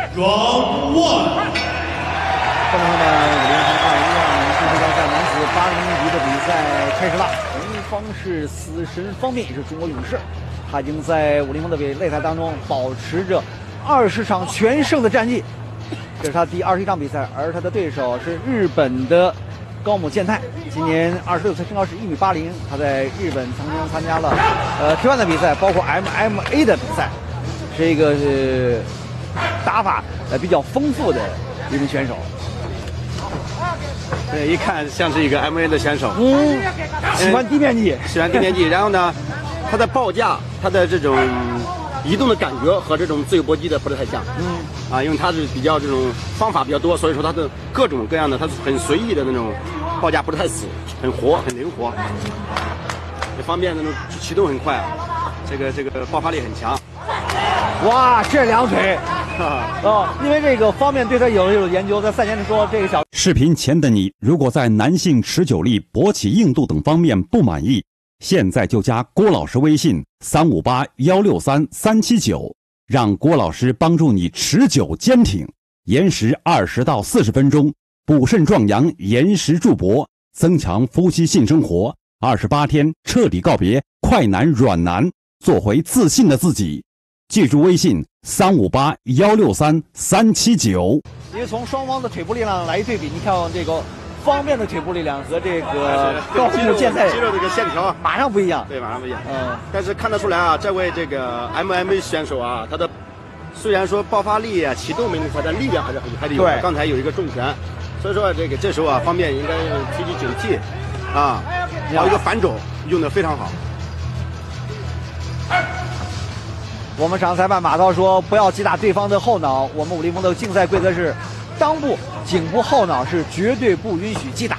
Round one。 观众朋友们，5020世界大赛男子80公斤级的比赛开始了。红方是死神方面，也是中国勇士，他已经在50公的擂台当中保持着20场全胜的战绩，这是他第21场比赛，而他的对手是日本的高木健太，今年26岁，身高是1.80米，他在日本曾经参加了T1的比赛，包括 MMA 的比赛，是一个打法比较丰富的一名选手。 对，一看像是一个 MMA 的选手。 喜欢低面技， 喜欢低面技。然后呢，他的报价，他的这种移动的感觉和这种自由搏击的不是太像。因为他是比较这种方法比较多，所以说他的各种各样的，他是很随意的那种报价，不是太死，很活，很灵活。也方便那种启动很快，这个爆发力很强。 哇，这两腿！因为这个方面对他有研究，在赛前说这个小。 视频前的你，如果在男性持久力、勃起硬度等方面不满意，现在就加郭老师微信358-163-379，让郭老师帮助你持久坚挺，延时20到40分钟，补肾壮阳，延时助勃，增强夫妻性生活，28天彻底告别快男软男，做回自信的自己。记住微信358-163-379。 因为从双方的腿部力量来对比，你看这个方面的腿部力量和这个高木健太肌肉这个线条马上不一样。 对，马上不一样。但是看得出来啊，这位这个 MMA 选手啊，他的虽然说爆发力啊、启动没那么快，但力量还是有的。刚才有一个重拳，所以说这时候啊，方面应该提起警惕啊，搞一个反肘用的非常好。 我们场裁判马涛说，不要击打对方的后脑。我们武林风的竞赛规则是，裆部、颈部后脑是绝对不允许击打。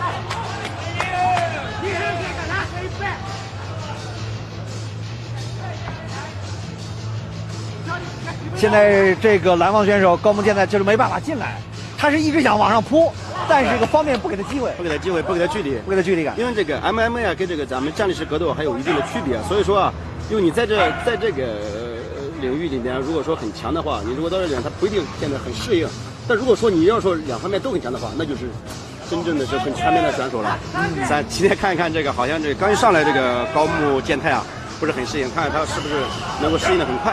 现在这个蓝方选手高木健太就是没办法进来，他是一直想往上扑，但是这个方面不给他机会， 不给他距离， 不给他距离感。 因为这个 MMA 啊，跟这个咱们站立式格斗还有一定的区别，所以说啊，因为你在这个领域里面，如果说很强的话，你如果到这里面，他不一定变得很适应。但如果说你要说两方面都很强的话，那就是真正的是很全面的选手了。咱今天看一看这个，好像这刚一上来这个高木健太啊，不是很适应，看看他是不是能够适应的很快。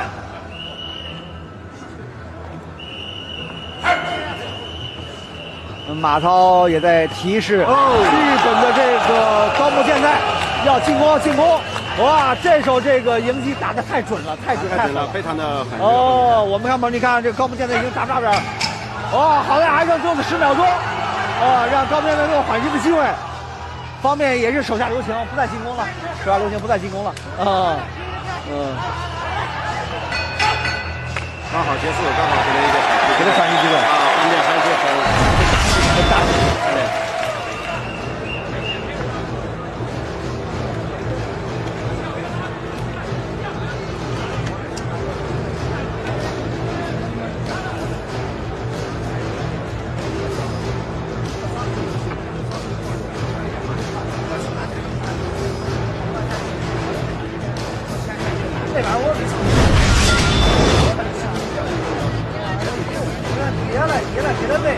马涛也在提示日本的这个高木健太要进攻。哇，这手这个迎击打得太准了，太准了， 非常的狠。 我们看吧，你看这个高木健太已经打不着边。好在还剩最后的10秒钟，让高木健太有缓冲的机会。方面也是手下留情，不再进攻了， 刚好结束，刚好给他喘息机会啊，方面还是很大的。 给他背，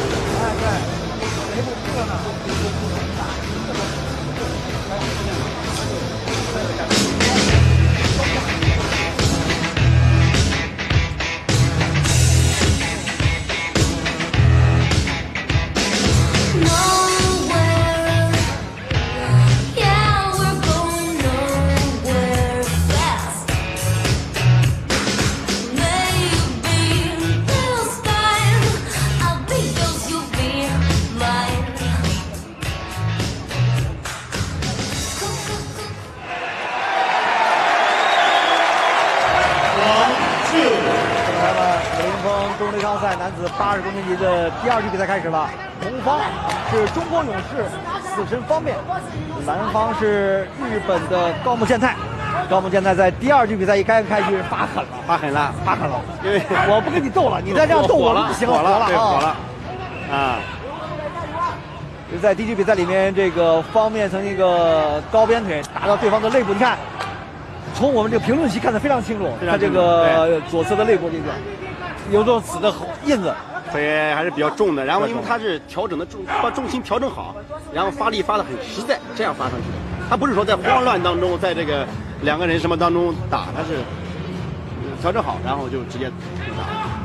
中对抗赛男子80公斤级的第2局比赛开始了。红方是中国勇士死神方面，蓝方是日本的高木健太。高木健太在第2局比赛一开局发狠了，因为我不跟你斗了，你再这样斗我不行， 火了啊！ 就在第1局比赛里面，这个方面曾一个高鞭腿打到对方的肋部，你看，从我们这个评论区看得非常清楚，他这个左侧的肋部这个。 有种死的印子。 腿还是比较重的，然后因为他是调整的把重心调整好，然后发力发的很实在，这样发上去的。他不是说在慌乱当中，在这个2个人什么当中打，他是调整好，然后就直接打。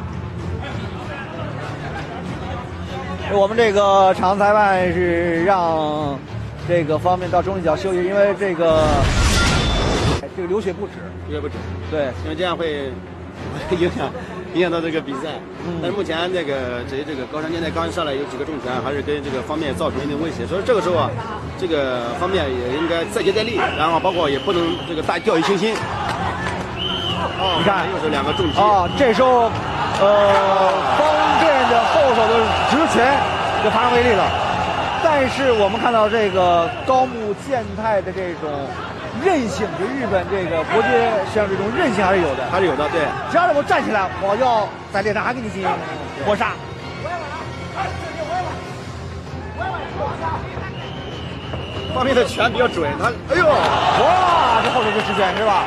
我们这个场裁判是让这个方面到中立角休息，因为这个流血不止，对， 因为这样会影响到这个比赛。但是目前这个高山健太刚上来有几个重拳，还是跟这个方面造成一定威胁，所以这个时候啊，这个方面也应该再接再厉，然后包括也不能这个大掉以轻心。 你看又是2个重击啊，这时候方便的后手的直拳就发生威力了，但是我们看到这个高木健太的这种韧性，就日本这个国际选手这种韧性还是有的， 对。 只要能够站起来，我要在脸上还给你进行搏杀。 方面的拳比较准，他哎呦， 哇，这后手是直拳是吧？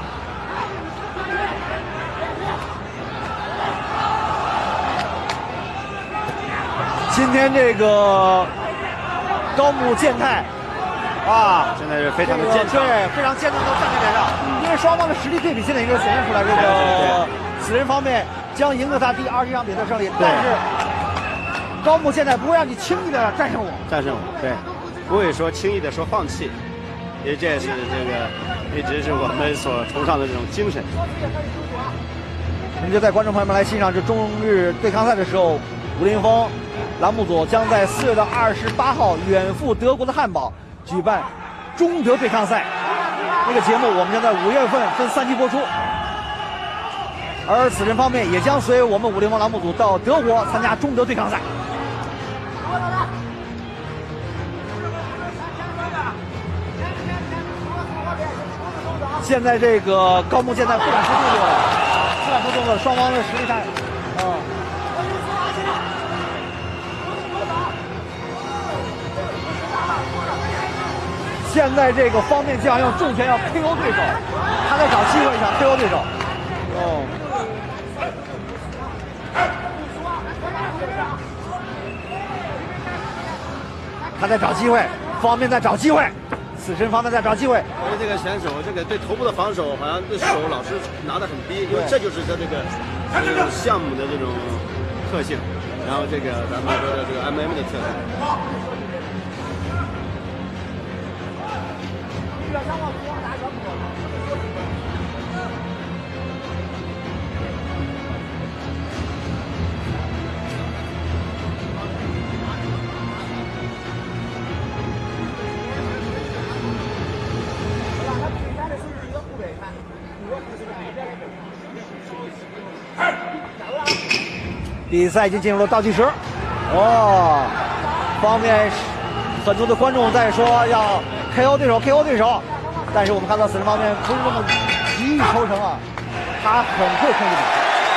今天这个高木健太啊， 现在是非常的坚强， 对，非常坚强的站在脸上，因为双方的实力对比现在已经显现出来，这个死人方面将赢得他第21场比赛胜利，但是高木健太不会让你轻易的战胜我， 对，不会说轻易的说放弃，因为这也是这个一直是我们所崇尚的这种精神。 我们就在观众朋友们来欣赏这中日对抗赛的时候，武林风栏目组将在4月28号远赴德国的汉堡举办中德对抗赛。这个节目我们将在5月份分3期播出，而死神方面也将随我们武林风栏目组到德国参加中德对抗赛。现在这个高木健太不敢出动作了，双方的实力战，现在这个方面就要用重拳要 KO 对手，他在找机会想 KO 对手。他在找机会，方面在找机会，死神方面在找机会。 我觉得这个选手这个对头部的防守好像对手老是拿得很低，因为这就是他这个项目的这种特性，然后这个咱们说的这个 MM 的特性。 比赛已经进入了倒计时，方面很多的观众在说要 KO 对手 KO 对手，但是我们看到死神方面不是这么急于求成啊，他很会控制比赛。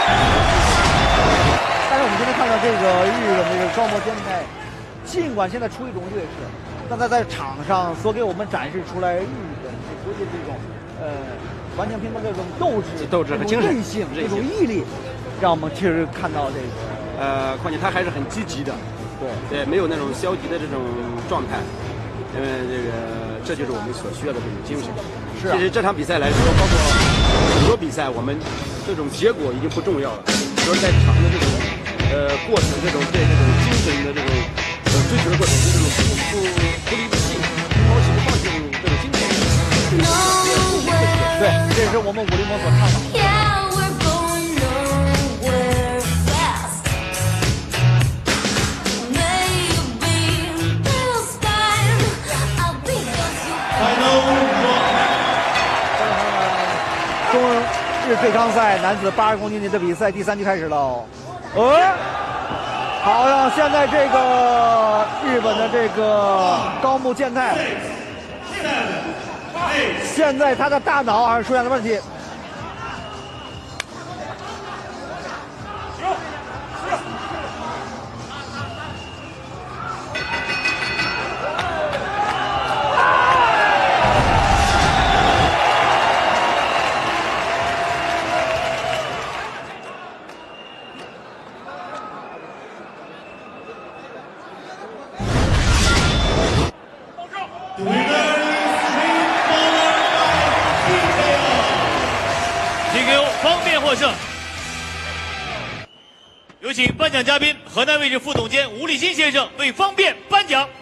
但是我们今天看到这个日本这个高木健太，尽管现在处于一种劣势，但他在场上所给我们展示出来日本国际这种完全拼搏这种斗志和精神、 韧性、这种毅力，让我们确实看到这个。 况且他还是很积极的，对，没有那种消极的这种状态，因为这就是我们所需要的这种精神。 是啊， 其实这场比赛来说，包括很多比赛，我们这种结果已经不重要了，就是在场的这种过程，这种对这种精神的这种追求的过程，这种不离不弃、不抛弃不放弃这种精神。 对，这是我们武林风所倡导的。中日对抗赛男子80公斤级的比赛第3局开始喽。好像现在这个日本的这个高木健太，现在他的大脑好像出现了问题。 获胜。有请颁奖嘉宾河南卫视副总监吴立新先生为方辩颁奖。